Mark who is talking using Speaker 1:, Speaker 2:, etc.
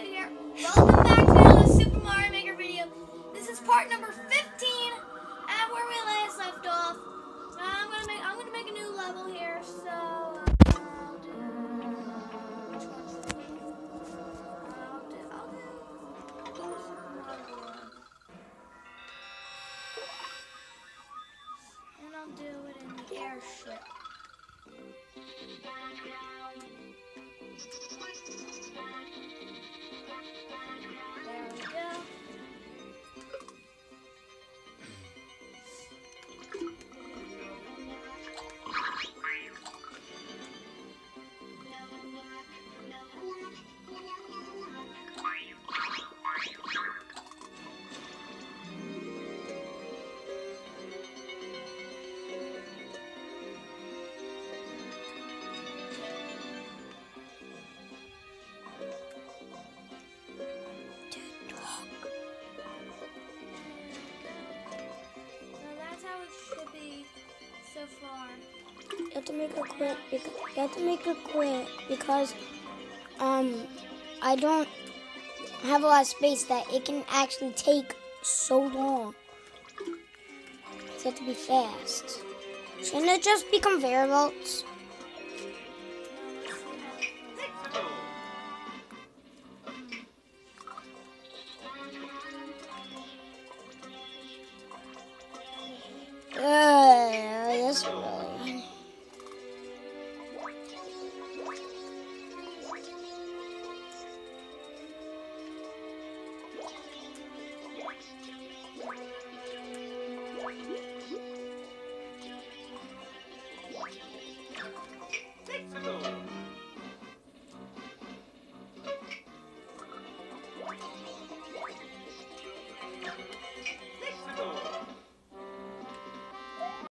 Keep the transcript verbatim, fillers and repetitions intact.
Speaker 1: Kid here. Welcome back to another Super Mario Maker video. This is part number fifteen, and where we last left off. Uh, I'm gonna make I'm gonna make a new level here. So uh, I'll do which one should I do? I'll do I'll do go to Super Mario World, and I'll do it in the airship. There we go. Should be so far.
Speaker 2: You have to make a quit. Because, you have to make a quit because um I don't have a lot of space that it can actually take so long. You have to be fast. Shouldn't it just be conveyor belts?